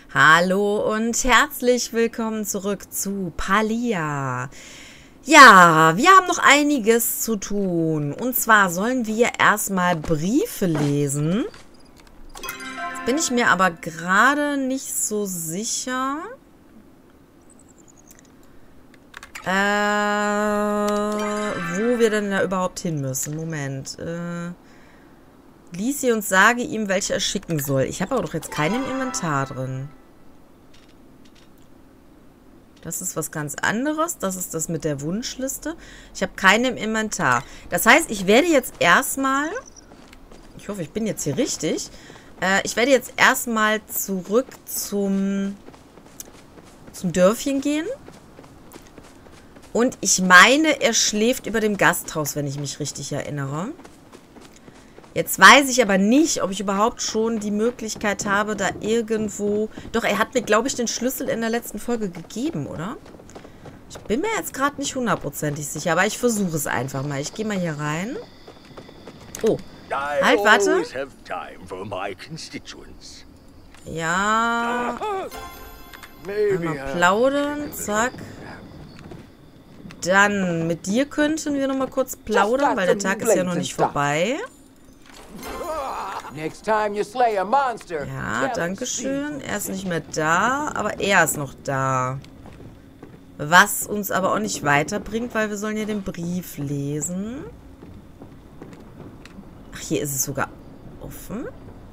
Hallo und herzlich willkommen zurück zu Palia. Ja, wir haben noch einiges zu tun. Und zwar sollen wir erstmal Briefe lesen. Jetzt bin ich mir aber gerade nicht so sicher. Wo wir denn da überhaupt hin müssen. Moment. Lies sie und sage ihm, welche er schicken soll. Ich habe aber doch jetzt keinen im Inventar drin. Das ist was ganz anderes. Das ist das mit der Wunschliste. Ich habe keinen im Inventar. Das heißt, ich werde jetzt erstmal... Ich hoffe, ich bin jetzt hier richtig. Ich werde jetzt erstmal zurück zum Dörfchen gehen. Und ich meine, er schläft über dem Gasthaus, wenn ich mich richtig erinnere. Jetzt weiß ich aber nicht, ob ich überhaupt schon die Möglichkeit habe, da irgendwo... Doch, er hat mir, glaube ich, den Schlüssel in der letzten Folge gegeben, oder? Ich bin mir jetzt gerade nicht hundertprozentig sicher, aber ich versuche es einfach mal. Ich gehe mal hier rein. Oh, halt, warte. Ja. Einmal plaudern, zack. Dann, mit dir könnten wir nochmal kurz plaudern, weil der Tag ist ja noch nicht vorbei. Ja, danke schön. Er ist nicht mehr da, aber er ist noch da. Was uns aber auch nicht weiterbringt, weil wir sollen ja den Brief lesen. Ach, hier ist es sogar offen.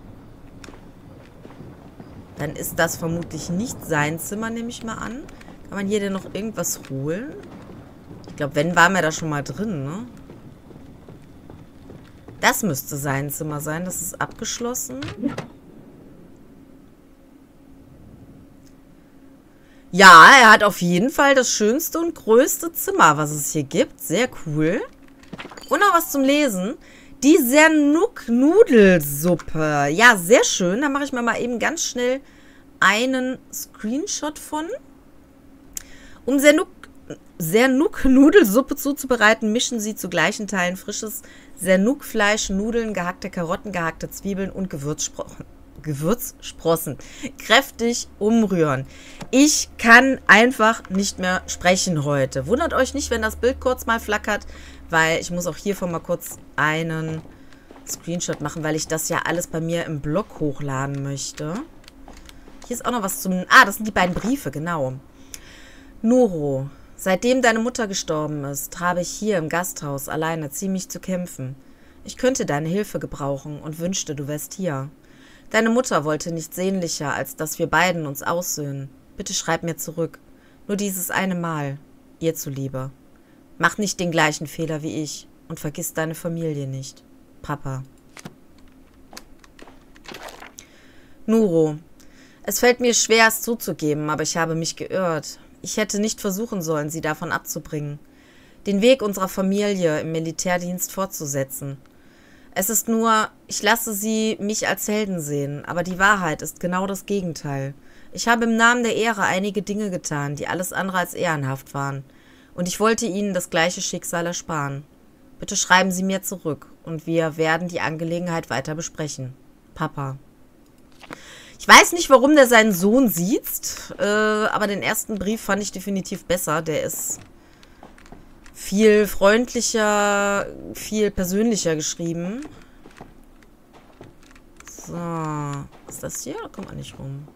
Dann ist das vermutlich nicht sein Zimmer, nehme ich mal an. Kann man hier denn noch irgendwas holen? Ich glaube, wenn, waren wir da schon mal drin, ne? Das müsste sein Zimmer sein. Das ist abgeschlossen. Ja, er hat auf jeden Fall das schönste und größte Zimmer, was es hier gibt. Sehr cool. Und noch was zum Lesen. Die Sernuk-Nudelsuppe. Ja, sehr schön. Da mache ich mir mal eben ganz schnell einen Screenshot von. Um Sernuk-Nudelsuppe zuzubereiten, mischen Sie zu gleichen Teilen frisches Sernuk-Fleisch, Nudeln, gehackte Karotten, gehackte Zwiebeln und Gewürzsprossen kräftig umrühren. Ich kann einfach nicht mehr sprechen heute. Wundert euch nicht, wenn das Bild kurz mal flackert, weil ich muss auch hiervon mal kurz einen Screenshot machen, weil ich das ja alles bei mir im Blog hochladen möchte. Hier ist auch noch was zum... Ah, das sind die beiden Briefe, genau. Noro. Seitdem deine Mutter gestorben ist, habe ich hier im Gasthaus alleine ziemlich zu kämpfen. Ich könnte deine Hilfe gebrauchen und wünschte, du wärst hier. Deine Mutter wollte nichts sehnlicher, als dass wir beiden uns aussöhnen. Bitte schreib mir zurück. Nur dieses eine Mal. Ihr zuliebe. Mach nicht den gleichen Fehler wie ich und vergiss deine Familie nicht. Papa. Nuro. Es fällt mir schwer, es zuzugeben, aber ich habe mich geirrt. Ich hätte nicht versuchen sollen, sie davon abzubringen, den Weg unserer Familie im Militärdienst fortzusetzen. Es ist nur, ich lasse sie mich als Helden sehen, aber die Wahrheit ist genau das Gegenteil. Ich habe im Namen der Ehre einige Dinge getan, die alles andere als ehrenhaft waren, und ich wollte ihnen das gleiche Schicksal ersparen. Bitte schreiben Sie mir zurück, und wir werden die Angelegenheit weiter besprechen. Papa. Ich weiß nicht, warum der seinen Sohn sieht, aber den ersten Brief fand ich definitiv besser. Der ist viel freundlicher, viel persönlicher geschrieben. So, ist das hier? Da kommt man nicht rum.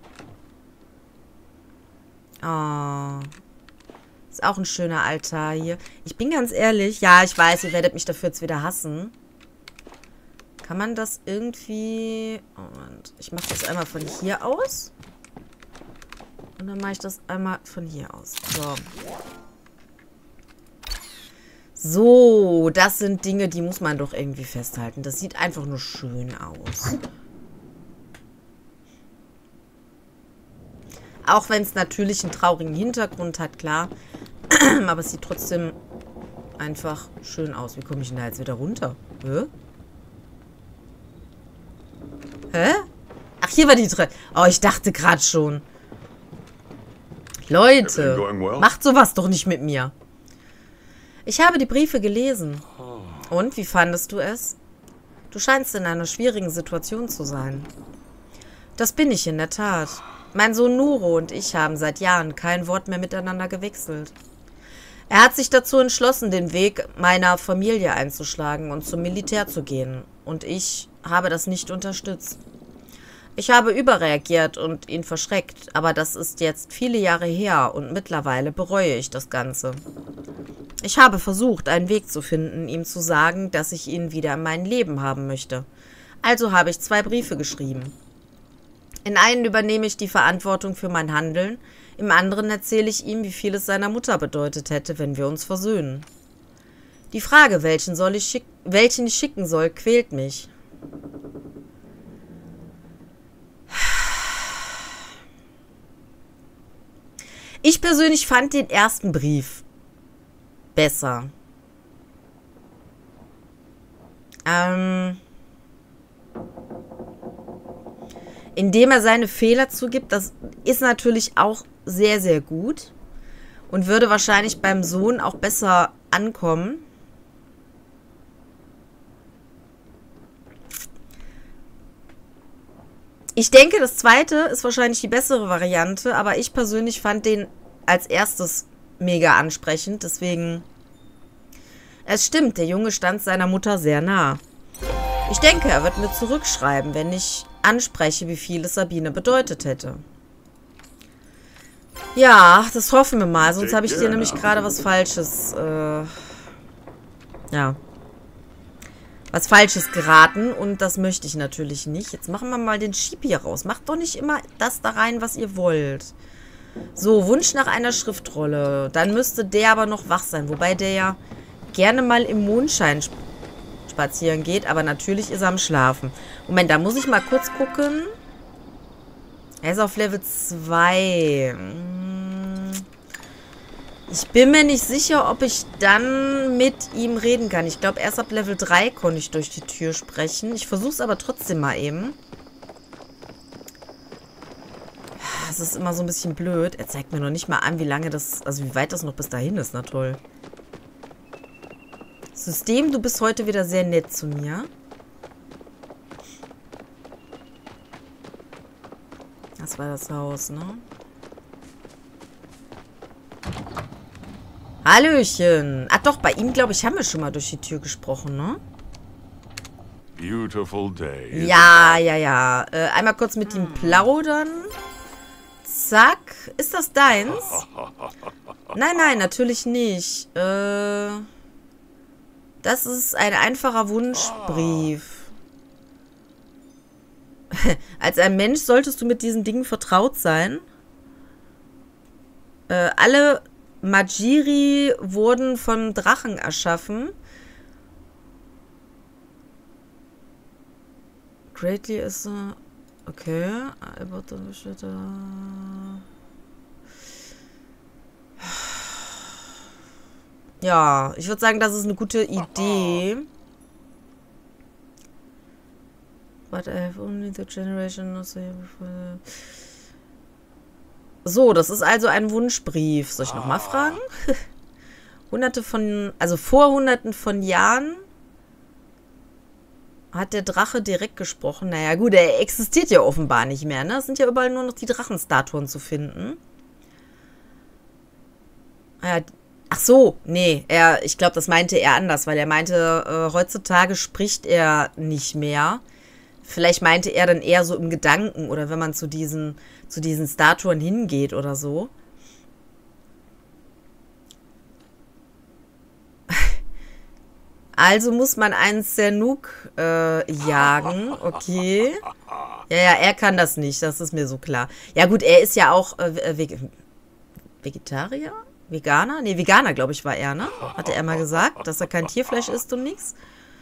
Oh, ist auch ein schöner Altar hier. Ich bin ganz ehrlich, ja, ich weiß, ihr werdet mich dafür jetzt wieder hassen. Kann man das irgendwie... Moment, ich mache das einmal von hier aus. Und dann mache ich das einmal von hier aus. So. So, das sind Dinge, die muss man doch irgendwie festhalten. Das sieht einfach nur schön aus. Auch wenn es natürlich einen traurigen Hintergrund hat, klar. Aber es sieht trotzdem einfach schön aus. Wie komme ich denn da jetzt wieder runter? Hä? Hä? Ach, hier war die Treppe. Oh, ich dachte gerade schon. Leute, macht sowas doch nicht mit mir. Ich habe die Briefe gelesen. Und, wie fandest du es? Du scheinst in einer schwierigen Situation zu sein. Das bin ich in der Tat. Mein Sohn Nuro und ich haben seit Jahren kein Wort mehr miteinander gewechselt. Er hat sich dazu entschlossen, den Weg meiner Familie einzuschlagen und zum Militär zu gehen. Und ich habe das nicht unterstützt. Ich habe überreagiert und ihn verschreckt, aber das ist jetzt viele Jahre her und mittlerweile bereue ich das Ganze. Ich habe versucht, einen Weg zu finden, ihm zu sagen, dass ich ihn wieder in meinem Leben haben möchte. Also habe ich 2 Briefe geschrieben. In einen übernehme ich die Verantwortung für mein Handeln, im anderen erzähle ich ihm, wie viel es seiner Mutter bedeutet hätte, wenn wir uns versöhnen. Die Frage, welchen ich schicken soll, quält mich. Ich persönlich fand den ersten Brief besser. Indem er seine Fehler zugibt, das ist natürlich auch sehr, sehr gut und würde wahrscheinlich beim Sohn auch besser ankommen. Ich denke, das zweite ist wahrscheinlich die bessere Variante, aber ich persönlich fand den als erstes mega ansprechend, deswegen... Es stimmt, der Junge stand seiner Mutter sehr nah. Ich denke, er wird mir zurückschreiben, wenn ich anspreche, wie viel es Sabine bedeutet hätte. Ja, das hoffen wir mal, sonst habe ich dir nämlich gerade was Falsches, was Falsches geraten und das möchte ich natürlich nicht. Jetzt machen wir mal den Schieb hier raus. Macht doch nicht immer das da rein, was ihr wollt. So, Wunsch nach einer Schriftrolle. Dann müsste der aber noch wach sein, wobei der ja gerne mal im Mondschein spazieren geht, aber natürlich ist er am Schlafen. Moment, da muss ich mal kurz gucken. Er ist auf Level 2. Ich bin mir nicht sicher, ob ich dann mit ihm reden kann. Ich glaube, erst ab Level 3 konnte ich durch die Tür sprechen. Ich versuche es aber trotzdem mal eben. Das ist immer so ein bisschen blöd. Er zeigt mir noch nicht mal an, wie lange das, also wie weit das noch bis dahin ist. Na toll. System, du bist heute wieder sehr nett zu mir. Das war das Haus, ne? Hallöchen. Ach doch, bei ihm, glaube ich, haben wir schon mal durch die Tür gesprochen, ne? Beautiful day. Ja. Einmal kurz mit ihm plaudern. Zack. Ist das deins? Nein, natürlich nicht. Das ist ein einfacher Wunschbrief. Als ein Mensch solltest du mit diesen Dingen vertraut sein. Alle Majiri wurden von Drachen erschaffen. Greatly ist okay. Ja, ich würde sagen, das ist eine gute Idee. But I have only the generation. So, das ist also ein Wunschbrief. Soll ich nochmal fragen? Vor Hunderten von Jahren hat der Drache direkt gesprochen. Naja, gut, er existiert ja offenbar nicht mehr, ne? Es sind ja überall nur noch die Drachenstatuen zu finden. Ach so, nee, ich glaube, das meinte er anders, weil er meinte, heutzutage spricht er nicht mehr. Vielleicht meinte er dann eher so im Gedanken oder wenn man zu diesen Statuen hingeht oder so. Also muss man einen Zernuk jagen. Okay. Ja, er kann das nicht. Das ist mir so klar. Ja gut, er ist ja auch Vegetarier? Veganer? Nee, Veganer, glaube ich, war er, ne? Hatte er mal gesagt, dass er kein Tierfleisch isst und nichts.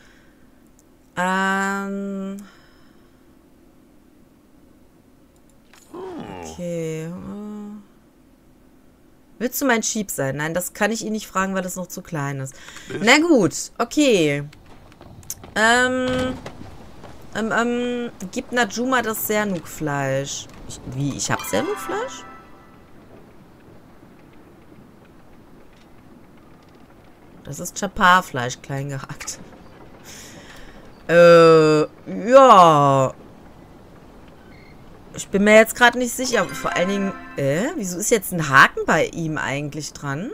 Okay. Willst du mein Sheep sein? Nein, das kann ich ihn nicht fragen, weil das noch zu klein ist. Na gut, okay. Gib Najuma das Zernuk-Fleisch. Ich hab Zernuk-Fleisch? Das ist Chapar-Fleisch, klein gehackt. Ja. Ich Ich bin mir jetzt gerade nicht sicher. Vor allen Dingen, wieso ist jetzt ein Haken bei ihm eigentlich dran?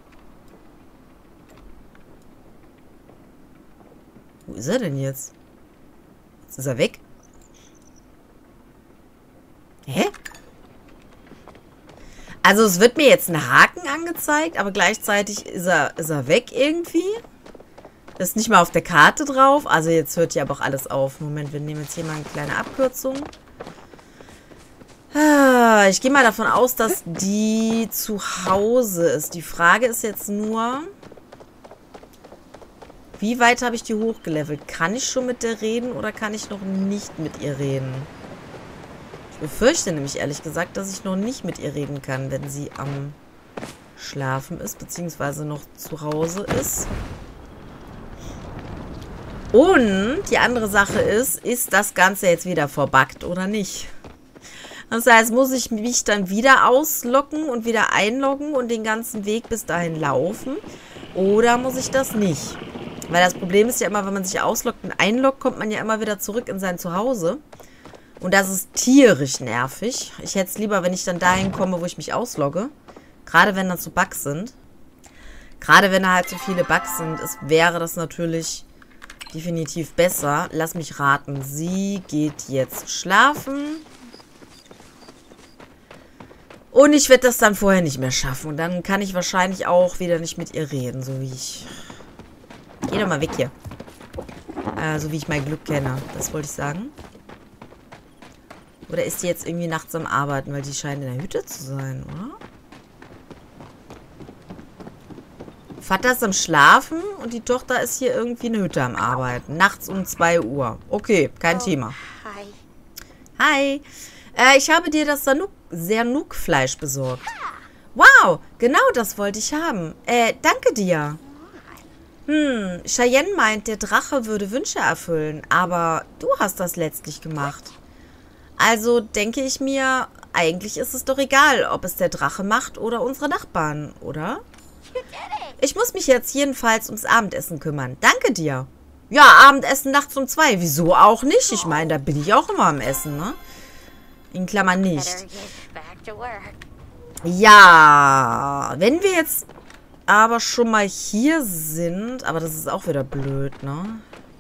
Wo ist er denn jetzt? Jetzt ist er weg. Hä? Also es wird mir jetzt ein Haken angezeigt, aber gleichzeitig ist er weg irgendwie. Das ist nicht mal auf der Karte drauf. Also jetzt hört hier aber auch alles auf. Moment, wir nehmen jetzt hier mal eine kleine Abkürzung. Ich gehe mal davon aus, dass die zu Hause ist. Die Frage ist jetzt nur, wie weit habe ich die hochgelevelt? Kann ich schon mit der reden oder kann ich noch nicht mit ihr reden? Ich befürchte nämlich ehrlich gesagt, dass ich noch nicht mit ihr reden kann, wenn sie am Schlafen ist, beziehungsweise noch zu Hause ist. Und die andere Sache ist das Ganze jetzt wieder verbuggt oder nicht? Das heißt, muss ich mich dann wieder ausloggen und wieder einloggen und den ganzen Weg bis dahin laufen? Oder muss ich das nicht? Weil das Problem ist ja immer, wenn man sich ausloggt und einloggt, kommt man ja immer wieder zurück in sein Zuhause. Und das ist tierisch nervig. Ich hätte es lieber, wenn ich dann dahin komme, wo ich mich auslogge. Gerade wenn da so Bugs sind. Gerade wenn da halt so viele Bugs sind, wäre das natürlich definitiv besser. Lass mich raten. Sie geht jetzt schlafen. Und ich werde das dann vorher nicht mehr schaffen. Und dann kann ich wahrscheinlich auch wieder nicht mit ihr reden, so wie ich... Geh doch mal weg hier. So wie ich mein Glück kenne. Das wollte ich sagen. Oder ist die jetzt irgendwie nachts am Arbeiten? Weil die scheint in der Hütte zu sein, oder? Vater ist am Schlafen und die Tochter ist hier irgendwie in der Hütte am Arbeiten. Nachts um 2 Uhr. Okay, kein Thema. Hi. Hi. Ich habe dir das Sanuk-Fleisch besorgt. Wow, genau das wollte ich haben. Danke dir. Cheyenne meint, der Drache würde Wünsche erfüllen, aber du hast das letztlich gemacht. Also denke ich mir, eigentlich ist es doch egal, ob es der Drache macht oder unsere Nachbarn, oder? Ich muss mich jetzt jedenfalls ums Abendessen kümmern. Danke dir. Ja, Abendessen nachts um 2. Wieso auch nicht? Ich meine, da bin ich auch immer am Essen, ne? In Klammern nicht. Ja, wenn wir jetzt aber schon mal hier sind, aber das ist auch wieder blöd, ne?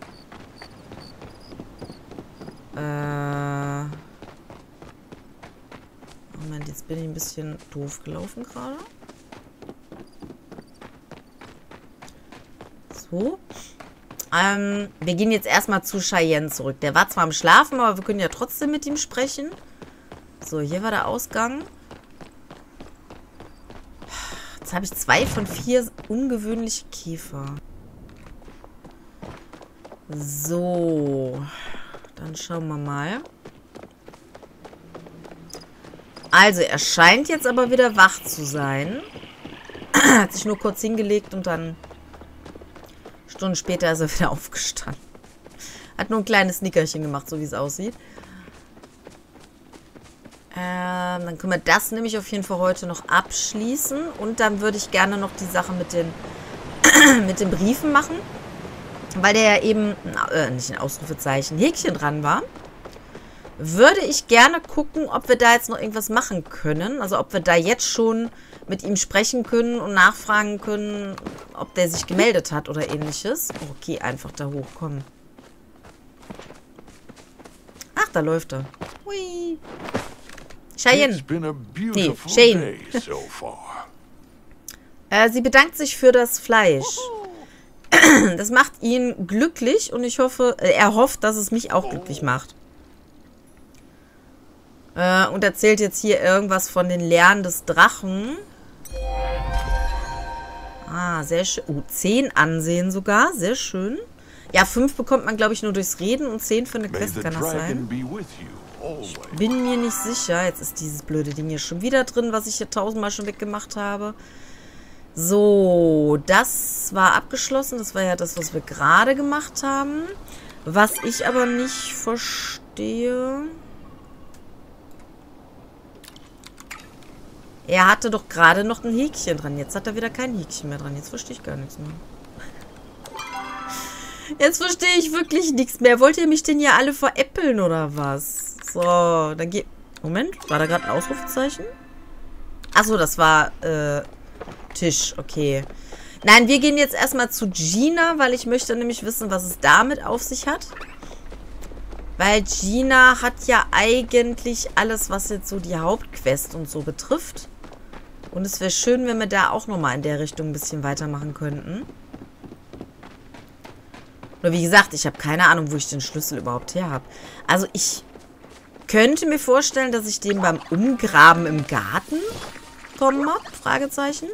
Moment, jetzt bin ich ein bisschen doof gelaufen gerade. So. Wir gehen jetzt erstmal zu Cheyenne zurück. Der war zwar am Schlafen, aber wir können ja trotzdem mit ihm sprechen. So, hier war der Ausgang. Jetzt habe ich 2 von 4 ungewöhnliche Käfer. So. Dann schauen wir mal. Also, er scheint jetzt aber wieder wach zu sein. Hat sich nur kurz hingelegt und dann Stunden später ist er wieder aufgestanden. Hat nur ein kleines Nickerchen gemacht, so wie es aussieht. Dann können wir das nämlich auf jeden Fall heute noch abschließen. Und dann würde ich gerne noch die Sache mit den Briefen machen. Weil der ja eben, nicht ein Ausrufezeichen, Häkchen dran war. Würde ich gerne gucken, ob wir da jetzt noch irgendwas machen können. Also ob wir da jetzt schon mit ihm sprechen können und nachfragen können, ob der sich gemeldet hat oder ähnliches. Okay, einfach da hochkommen. Ach, da läuft er. Hui. Cheyenne. Nee, Shane. Sie bedankt sich für das Fleisch. Das macht ihn glücklich und ich hoffe, er hofft, dass es mich auch glücklich macht. Und erzählt jetzt hier irgendwas von den Lernen des Drachen. Ah, sehr schön. 10 Ansehen sogar. Sehr schön. Ja, 5 bekommt man, glaube ich, nur durchs Reden und 10 für eine Quest kann das sein. Ich bin mir nicht sicher. Jetzt ist dieses blöde Ding hier schon wieder drin, was ich hier 1000-mal schon weggemacht habe. So, das war abgeschlossen. Das war ja das, was wir gerade gemacht haben. Was ich aber nicht verstehe... Er hatte doch gerade noch ein Häkchen dran. Jetzt hat er wieder kein Häkchen mehr dran. Jetzt verstehe ich gar nichts mehr. Jetzt verstehe ich wirklich nichts mehr. Wollt ihr mich denn hier alle veräppeln oder was? So, dann Moment, war da gerade ein Ausrufezeichen? Achso, das war Tisch, okay. Nein, wir gehen jetzt erstmal zu Gina, weil ich möchte nämlich wissen, was es damit auf sich hat. Weil Gina hat ja eigentlich alles, was jetzt so die Hauptquest und so betrifft. Und es wäre schön, wenn wir da auch nochmal in der Richtung ein bisschen weitermachen könnten. Nur wie gesagt, ich habe keine Ahnung, wo ich den Schlüssel überhaupt her habe. Also ich könnte mir vorstellen, dass ich den beim Umgraben im Garten bekommen habe. Fragezeichen.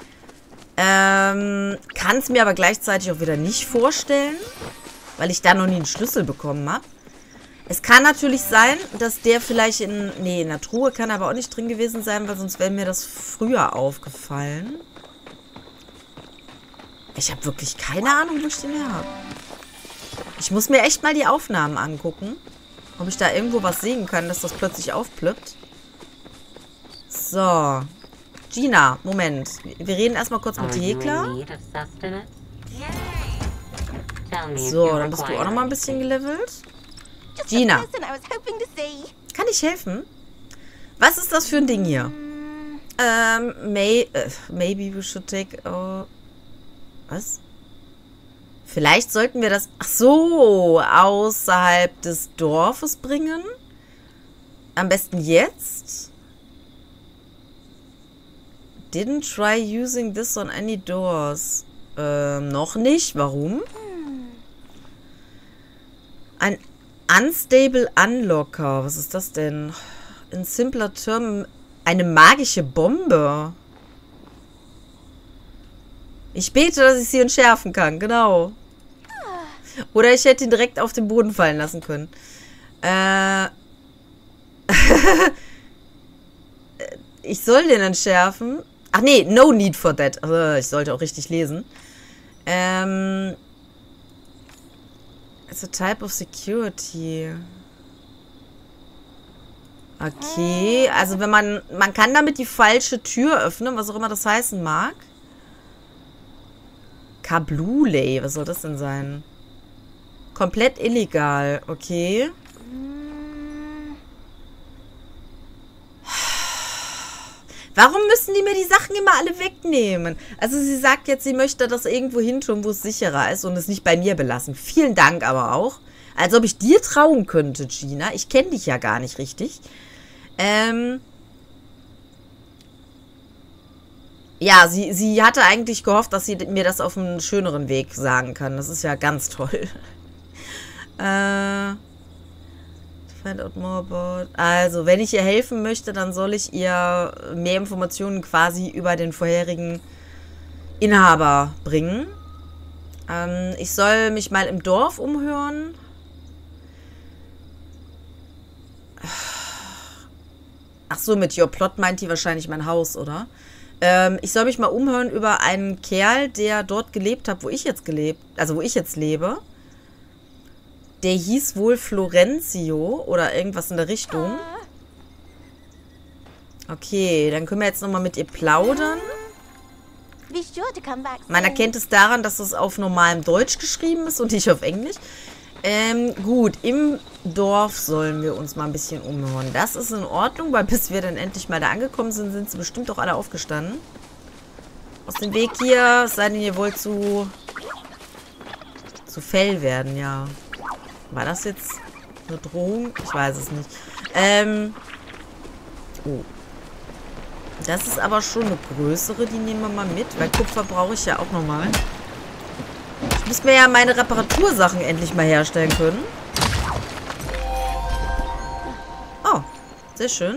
Kann es mir aber gleichzeitig auch wieder nicht vorstellen, weil ich da noch nie einen Schlüssel bekommen habe. Es kann natürlich sein, dass der vielleicht in der Truhe kann aber auch nicht drin gewesen sein, weil sonst wäre mir das früher aufgefallen. Ich habe wirklich keine Ahnung, wo ich den her habe. Ich muss mir echt mal die Aufnahmen angucken, ob ich da irgendwo was sehen kann, dass das plötzlich aufplöppt. So. Gina, Moment. Wir reden erstmal kurz mit Jekla. So, dann bist du auch noch mal ein bisschen gelevelt. Gina. Kann ich helfen? Was ist das für ein Ding hier? Maybe we should take... was? Vielleicht sollten wir das... Ach so, außerhalb des Dorfes bringen? Am besten jetzt? Didn't try using this on any doors. Noch nicht. Warum? Ein Unstable Unlocker. Was ist das denn? In simpler Term eine magische Bombe. Ich bete, dass ich sie entschärfen kann. Genau. Oder ich hätte ihn direkt auf den Boden fallen lassen können. Ich soll den entschärfen. Ach nee, no need for that. Ich sollte auch richtig lesen. It's a type of security. Okay, also wenn man kann damit die falsche Tür öffnen, was auch immer das heißen mag. Kabluley, was soll das denn sein? Komplett illegal, okay. Warum müssen die mir die Sachen immer alle wegnehmen? Also sie sagt jetzt, sie möchte das irgendwo hin tun, wo es sicherer ist und es nicht bei mir belassen. Vielen Dank aber auch. Als ob ich dir trauen könnte, Gina. Ich kenne dich ja gar nicht richtig. Ja, sie hatte eigentlich gehofft, dass sie mir das auf einem schöneren Weg sagen kann. Das ist ja ganz toll. Find out more about... Also, wenn ich ihr helfen möchte, dann soll ich ihr mehr Informationen quasi über den vorherigen Inhaber bringen. Ich soll mich mal im Dorf umhören. Ach so, mit Your Plot meint die wahrscheinlich mein Haus, oder? Ich soll mich mal umhören über einen Kerl, der dort gelebt hat, wo ich jetzt lebe. Der hieß wohl Florenzio oder irgendwas in der Richtung. Okay, dann können wir jetzt nochmal mit ihr plaudern. Man erkennt es daran, dass es auf normalem Deutsch geschrieben ist und nicht auf Englisch. Gut, im Dorf sollen wir uns mal ein bisschen umhören. Das ist in Ordnung, weil bis wir dann endlich mal da angekommen sind, sind sie bestimmt auch alle aufgestanden. Aus dem Weg hier, es sei denn, ihr wollt zu Fell werden, ja. War das jetzt eine Drohung? Ich weiß es nicht. Oh. Das ist aber schon eine größere, die nehmen wir mal mit, weil Kupfer brauche ich ja auch nochmal. Ich muss mir ja meine Reparatursachen endlich mal herstellen können. Oh, sehr schön.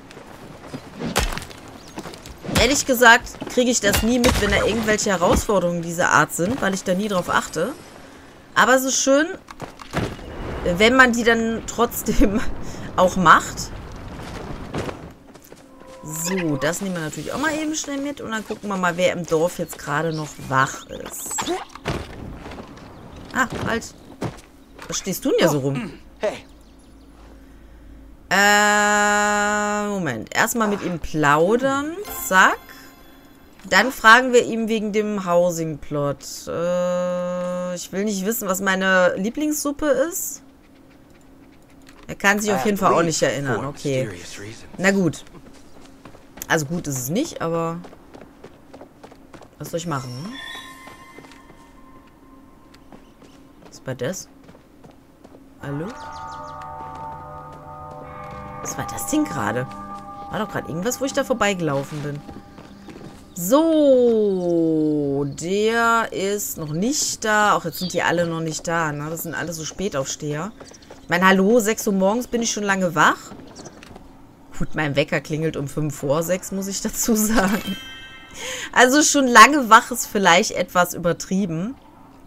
Ehrlich gesagt kriege ich das nie mit, wenn da irgendwelche Herausforderungen dieser Art sind, weil ich da nie drauf achte. Aber es ist schön, wenn man die dann trotzdem auch macht. So, das nehmen wir natürlich auch mal eben schnell mit. Und dann gucken wir mal, wer im Dorf jetzt gerade noch wach ist. Ah, halt. Was stehst du denn hier so rum? Hey. Moment. Erstmal mit ihm plaudern. Zack. Dann fragen wir ihn wegen dem Housing-Plot. Ich will nicht wissen, was meine Lieblingssuppe ist. Er kann sich auf jeden Fall auch nicht erinnern. Okay. Na gut. Also gut ist es nicht, aber... Was soll ich machen? Was war das? Hallo? Was war das Ding gerade? War doch gerade irgendwas, wo ich da vorbeigelaufen bin. So, der ist noch nicht da. Auch jetzt sind die alle noch nicht da, ne? Das sind alle so Spätaufsteher. Ich meine, hallo, 6 Uhr morgens bin ich schon lange wach. Gut, mein Wecker klingelt um 5 vor 6, muss ich dazu sagen. Also schon lange wach ist vielleicht etwas übertrieben.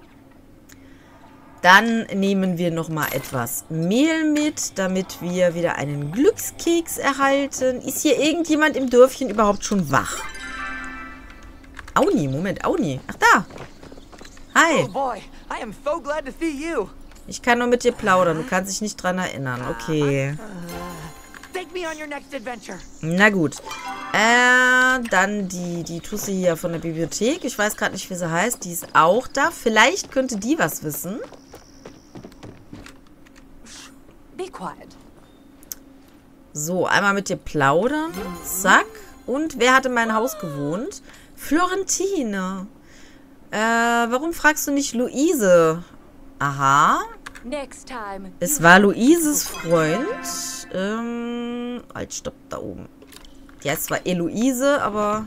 Dann nehmen wir nochmal etwas Mehl mit, damit wir wieder einen Glückskeks erhalten. Ist hier irgendjemand im Dörfchen überhaupt schon wach? Auni, Moment, Auni. Ach, da. Hi. Oh boy, I am so glad to see you. Ich kann nur mit dir plaudern, du kannst dich nicht dran erinnern. Okay. Take me on your next adventure. Na gut. Dann die Tussi hier von der Bibliothek. Ich weiß gerade nicht, wie sie heißt. Die ist auch da. Vielleicht könnte die was wissen. Be quiet. So, einmal mit dir plaudern. Zack. Und wer hat in meinem Haus gewohnt? Florentine. Warum fragst du nicht Luise? Aha. Next time. Es war Luises Freund. Halt, stopp, da oben. Die heißt zwar Eloise, aber...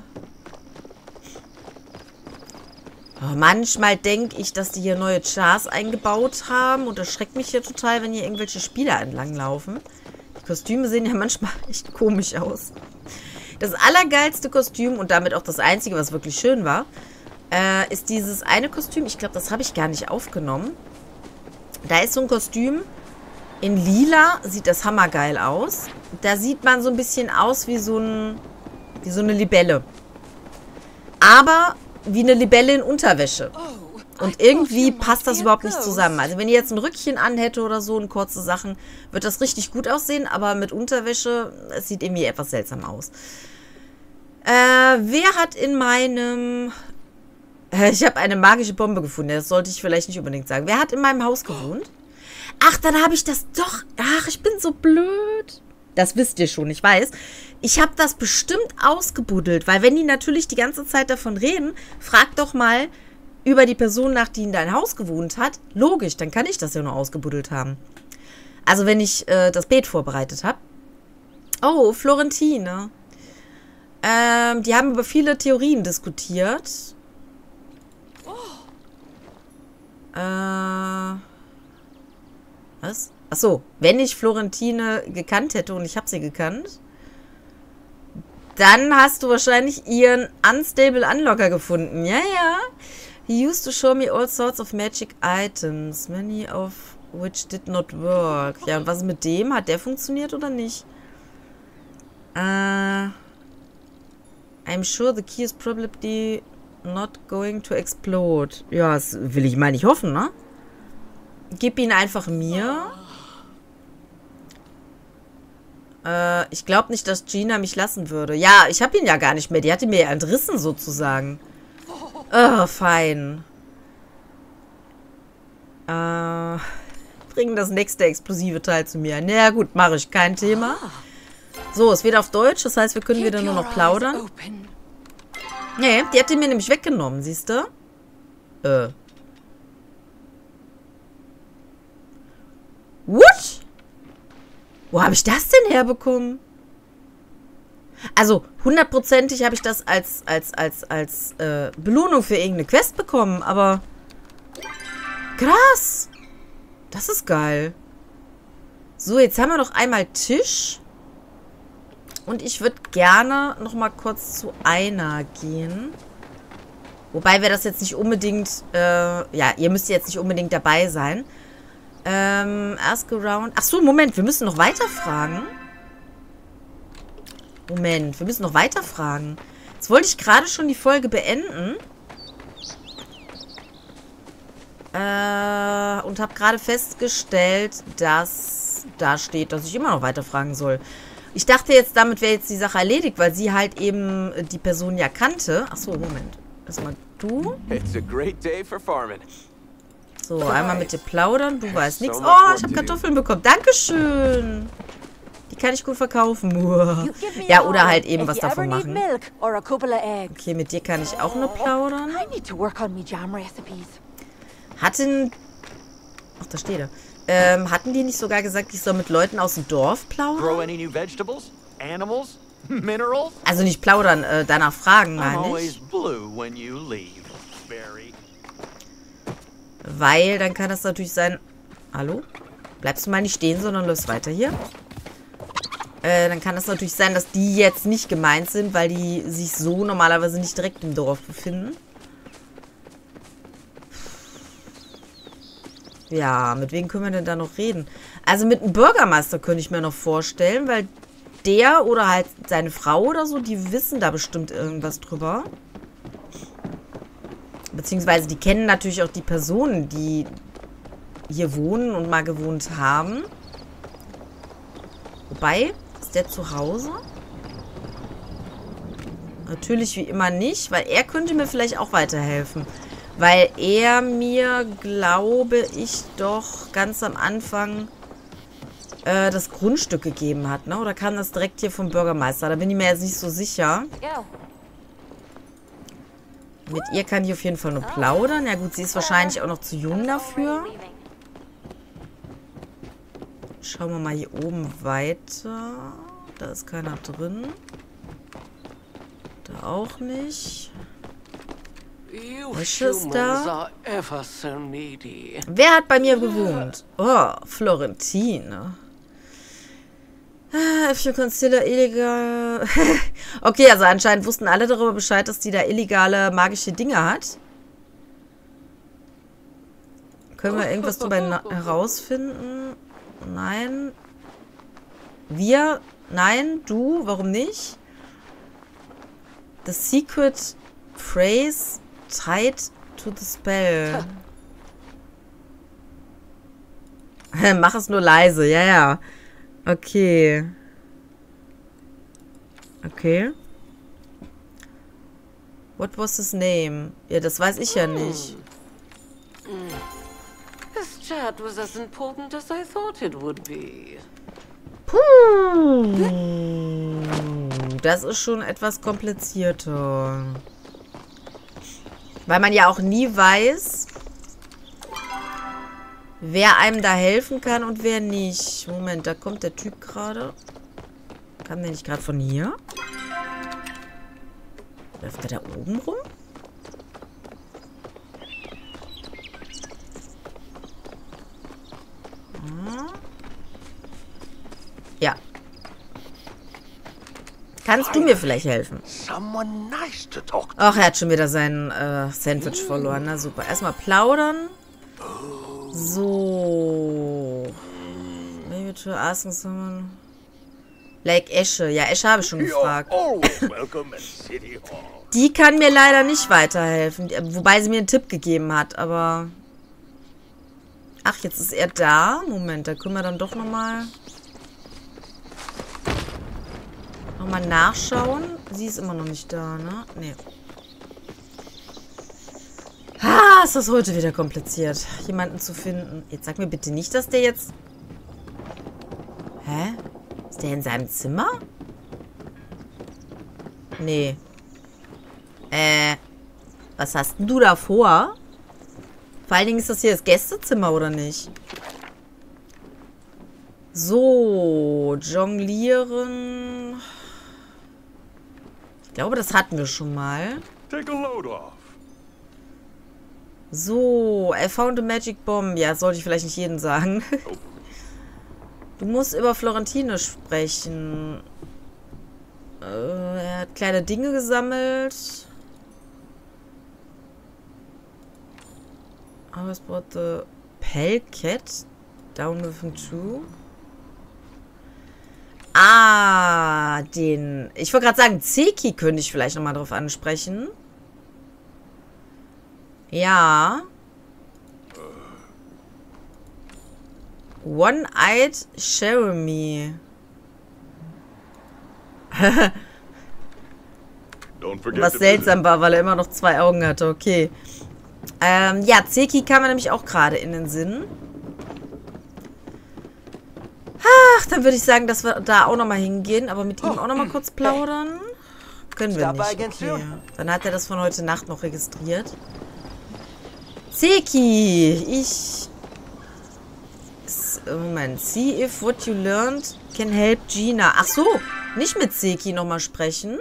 Oh, manchmal denke ich, dass die hier neue Chars eingebaut haben. Und das schreckt mich hier total, wenn hier irgendwelche Spieler entlanglaufen. Die Kostüme sehen ja manchmal echt komisch aus. Das allergeilste Kostüm und damit auch das einzige, was wirklich schön war, ist dieses eine Kostüm. Ich glaube, das habe ich gar nicht aufgenommen. Da ist so ein Kostüm in lila. Sieht das hammergeil aus. Da sieht man so ein bisschen aus wie so eine Libelle. Aber wie eine Libelle in Unterwäsche. Und irgendwie passt das überhaupt nicht zusammen. Also wenn ihr jetzt ein Rückchen anhätte oder so und kurze Sachen, wird das richtig gut aussehen. Aber mit Unterwäsche, es sieht irgendwie etwas seltsam aus. Wer hat in meinem... Ich habe eine magische Bombe gefunden. Das sollte ich vielleicht nicht unbedingt sagen. Wer hat in meinem Haus gewohnt? Ach, dann habe ich das doch... Ach, ich bin so blöd. Das wisst ihr schon, ich weiß. Ich habe das bestimmt ausgebuddelt. Weil wenn die natürlich die ganze Zeit davon reden, frag doch mal über die Person nach, die in dein Haus gewohnt hat. Logisch, dann kann ich das ja nur ausgebuddelt haben. Also wenn ich das Beet vorbereitet habe. Oh, Florentine. Die haben über viele Theorien diskutiert. Was? Achso, wenn ich Florentine gekannt hätte und ich habe sie gekannt, dann hast du wahrscheinlich ihren Unstable Unlocker gefunden. Ja, ja. He used to show me all sorts of magic items, many of which did not work. Ja, und was ist mit dem? Hat der funktioniert oder nicht? I'm sure the key is probably not going to explode. Ja, das will ich mal nicht hoffen, ne? Gib ihn einfach mir. Ich glaube nicht, dass Gina mich lassen würde. Ja, ich habe ihn ja gar nicht mehr. Die hat ihn mir ja entrissen, sozusagen. Oh, fein. Bring das nächste explosive Teil zu mir. Na gut, mache ich. Kein Thema. So, es wird auf Deutsch. Das heißt, wir können wieder nur noch plaudern. Nee, die hat ihn mir nämlich weggenommen, siehst du? What? Wo habe ich das denn herbekommen? Also, 100%ig habe ich das als Belohnung für irgendeine Quest bekommen, aber... Krass! Das ist geil. So, jetzt haben wir noch einmal Tisch. Und ich würde gerne noch mal kurz zu einer gehen. Wobei wir das jetzt nicht unbedingt... ja, ihr müsst jetzt nicht unbedingt dabei sein. Ask around... Ach so, Moment, wir müssen noch weiter fragen. Moment, wir müssen noch weiter fragen. Jetzt wollte ich gerade schon die Folge beenden. Und habe gerade festgestellt, dass da steht, dass ich immer noch weiter fragen soll. Ich dachte jetzt, damit wäre jetzt die Sache erledigt, weil sie halt eben die Person ja kannte. Ach so, Moment. Erstmal du. It's a great day for farming. So, einmal mit dir plaudern. Du weißt nichts. Oh, ich habe Kartoffeln bekommen. Dankeschön. Die kann ich gut verkaufen. Ja, oder halt eben was davon machen. Okay, mit dir kann ich auch nur plaudern. Hatten... Ach, da steht er. Hatten die nicht sogar gesagt, ich soll mit Leuten aus dem Dorf plaudern? Also nicht plaudern, danach fragen, meine ich. Weil dann kann das natürlich sein... Hallo? Bleibst du mal nicht stehen, sondern läufst weiter hier. Dann kann das natürlich sein, dass die jetzt nicht gemeint sind, weil die sich so normalerweise nicht direkt im Dorf befinden. Ja, mit wem können wir denn da noch reden? Also mit einem Bürgermeister könnte ich mir noch vorstellen, weil der oder halt seine Frau oder so, die wissen da bestimmt irgendwas drüber. Beziehungsweise die kennen natürlich auch die Personen, die hier wohnen und mal gewohnt haben. Wobei, ist der zu Hause? Natürlich wie immer nicht, weil er könnte mir vielleicht auch weiterhelfen. Weil er mir, glaube ich, doch ganz am Anfang das Grundstück gegeben hat, ne? Oder kam das direkt hier vom Bürgermeister? Da bin ich mir jetzt nicht so sicher. Mit ihr kann ich auf jeden Fall nur plaudern. Ja gut, sie ist wahrscheinlich auch noch zu jung dafür. Schauen wir mal hier oben weiter. Da ist keiner drin. Da auch nicht. Wäsche ist da. Wer hat bei mir gewohnt? Oh, Florentine. If you consider illegal... Okay, also anscheinend wussten alle darüber Bescheid, dass die da illegale magische Dinge hat. Können wir irgendwas darüber herausfinden? Nein. Wir? Nein. Du? Warum nicht? The secret phrase tied to the spell. Mach es nur leise. Ja, ja. Okay. Okay. What was his name? Ja, das weiß ich ja nicht. This chat was as important as I thought it would be. Puh. Das ist schon etwas komplizierter. Weil man ja auch nie weiß, wer einem da helfen kann und wer nicht. Moment, da kommt der Typ gerade. Kam der nicht gerade von hier? Läuft der da oben rum? Ja. Kannst du mir vielleicht helfen? Ach, er hat schon wieder sein Sandwich verloren. Na super. Erstmal plaudern. So. Maybe to ask someone. Lake Esche. Ja, Esche habe ich schon gefragt. Die kann mir leider nicht weiterhelfen. Wobei sie mir einen Tipp gegeben hat, aber... Ach, jetzt ist er da. Moment, da können wir dann doch nochmal nachschauen. Sie ist immer noch nicht da, ne? Nee. Ah, ist das heute wieder kompliziert, jemanden zu finden. Jetzt sag mir bitte nicht, dass der jetzt... Hä? Ist der in seinem Zimmer? Nee. Was hast denn du da vor? Vor allen Dingen ist das hier das Gästezimmer, oder nicht? So, jonglieren. Ich glaube, das hatten wir schon mal. So, I found a magic bomb. Ja, sollte ich vielleicht nicht jedem sagen. Du musst über Florentine sprechen. Er hat kleine Dinge gesammelt. I was brought the Pelcat down with him too. Ah, den... Ich wollte gerade sagen, Zeki könnte ich vielleicht nochmal drauf ansprechen. Ja. One-Eyed Jeremy. Was seltsam war, weil er immer noch 2 Augen hatte. Okay. Ja, Zeki kam mir nämlich auch gerade in den Sinn. Ach, dann würde ich sagen, dass wir da auch nochmal hingehen, aber mit ihm auch nochmal kurz plaudern. Können wir nicht. Okay. Dann hat er das von heute Nacht noch registriert. Zeki, Moment. See if what you learned can help Gina. Ach so, nicht mit Zeki nochmal sprechen.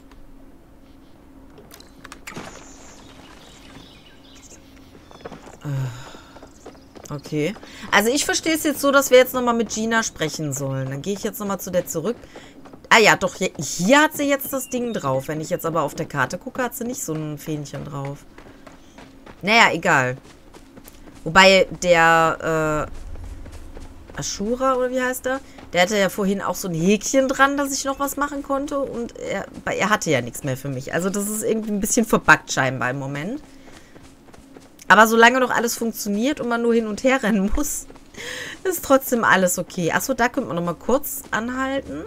Okay. Also ich verstehe es jetzt so, dass wir jetzt nochmal mit Gina sprechen sollen. Dann gehe ich jetzt nochmal zu der zurück. Ah ja, doch, hier hat sie jetzt das Ding drauf. Wenn ich jetzt aber auf der Karte gucke, hat sie nicht so ein Fähnchen drauf. Naja, egal. Wobei der, Ashura, oder wie heißt der? Der hatte ja vorhin auch so ein Häkchen dran, dass ich noch was machen konnte. Und er hatte ja nichts mehr für mich. Also das ist irgendwie ein bisschen verbuggt scheinbar im Moment. Aber solange noch alles funktioniert und man nur hin und her rennen muss, ist trotzdem alles okay. Achso, da könnte man noch mal kurz anhalten.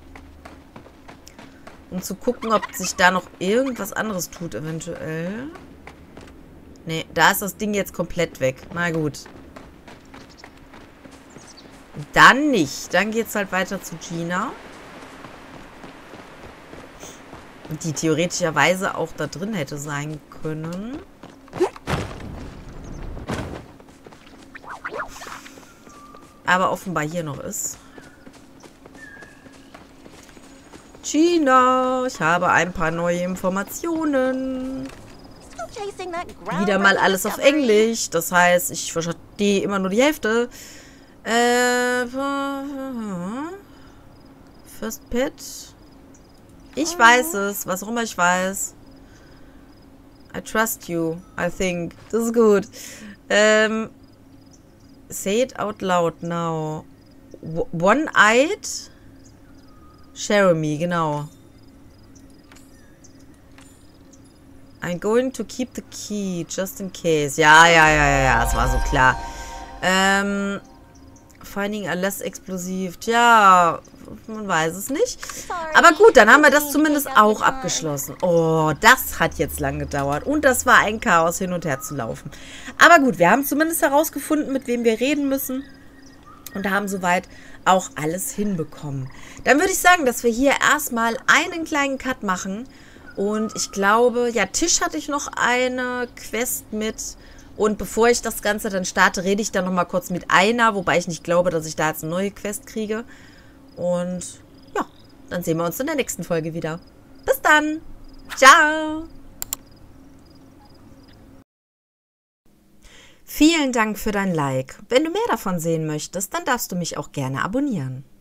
Um zu gucken, ob sich da noch irgendwas anderes tut, eventuell. Nee, da ist das Ding jetzt komplett weg. Na gut. Dann nicht. Dann geht's halt weiter zu Gina. Die theoretischerweise auch da drin hätte sein können. Aber offenbar hier noch ist. Gina, ich habe ein paar neue Informationen. Wieder mal alles auf Englisch. Das heißt, ich verstehe immer nur die Hälfte. First Pit. Ich weiß es. Was auch immer ich weiß. I trust you, I think. Das ist gut. Say it out loud now. One-eyed? Jeremy, genau. I'm going to keep the key, just in case. Ja, das war so klar. Finding a less explosive. Ja, man weiß es nicht. Aber gut, dann haben wir das zumindest auch abgeschlossen. Oh, das hat jetzt lang gedauert. Und das war ein Chaos, hin und her zu laufen. Aber gut, wir haben zumindest herausgefunden, mit wem wir reden müssen. Und haben soweit auch alles hinbekommen. Dann würde ich sagen, dass wir hier erstmal einen kleinen Cut machen. Und ich glaube, ja, Tisch hatte ich noch eine Quest mit. Und bevor ich das Ganze dann starte, rede ich dann nochmal kurz mit einer. Wobei ich nicht glaube, dass ich da jetzt eine neue Quest kriege. Und ja, dann sehen wir uns in der nächsten Folge wieder. Bis dann. Ciao. Vielen Dank für dein Like. Wenn du mehr davon sehen möchtest, dann darfst du mich auch gerne abonnieren.